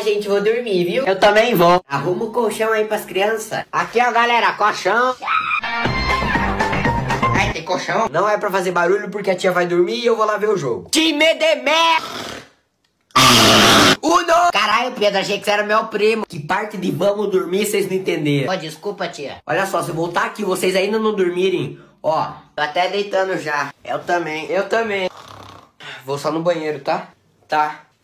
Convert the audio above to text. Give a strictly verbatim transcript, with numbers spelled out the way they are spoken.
gente, vou dormir, viu? Eu também vou. Arruma o colchão aí pras crianças. Aqui, ó, galera, colchão. Ai, tem colchão? Não é pra fazer barulho porque a tia vai dormir e eu vou lá ver o jogo. Time de merda! Uno! Caralho, Pedro, achei que você era meu primo. Que parte de vamos dormir vocês não entenderam? Ó, desculpa, tia. Olha só, se eu voltar aqui vocês ainda não dormirem, ó. Tô até deitando já. Eu também, eu também. Vou só no banheiro, tá? Tá.